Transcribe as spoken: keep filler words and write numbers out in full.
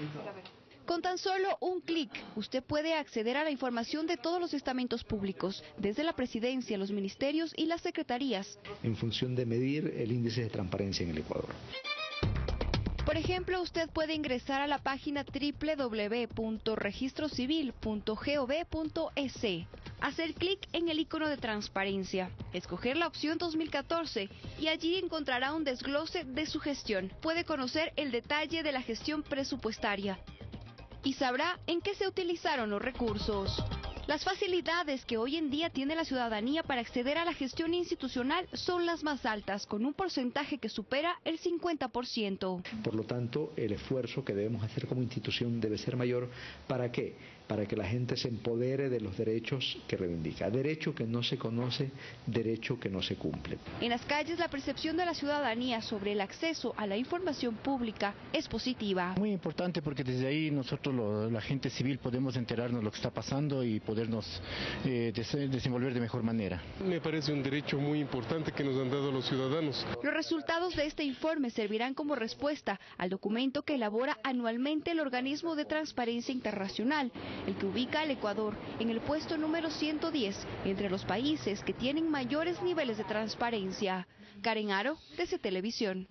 Con tan solo un clic, usted puede acceder a la información de todos los estamentos públicos, desde la presidencia, los ministerios y las secretarías, en función de medir el índice de transparencia en el Ecuador. Por ejemplo, usted puede ingresar a la página doble u doble u doble u punto registro civil punto gov punto es, hacer clic en el icono de transparencia, escoger la opción dos mil catorce y allí encontrará un desglose de su gestión. Puede conocer el detalle de la gestión presupuestaria y sabrá en qué se utilizaron los recursos. Las facilidades que hoy en día tiene la ciudadanía para acceder a la gestión institucional son las más altas, con un porcentaje que supera el cincuenta por ciento. Por lo tanto, el esfuerzo que debemos hacer como institución debe ser mayor. ¿Para qué? Para que la gente se empodere de los derechos que reivindica. Derecho que no se conoce, derecho que no se cumple. En las calles, la percepción de la ciudadanía sobre el acceso a la información pública es positiva. Muy importante, porque desde ahí nosotros, lo, la gente civil, podemos enterarnos de lo que está pasando y podernos eh, des desenvolver de mejor manera. Me parece un derecho muy importante que nos han dado los ciudadanos. Los resultados de este informe servirán como respuesta al documento que elabora anualmente el Organismo de Transparencia Internacional, el que ubica al Ecuador en el puesto número ciento diez entre los países que tienen mayores niveles de transparencia. Karen Aro, D C Televisión.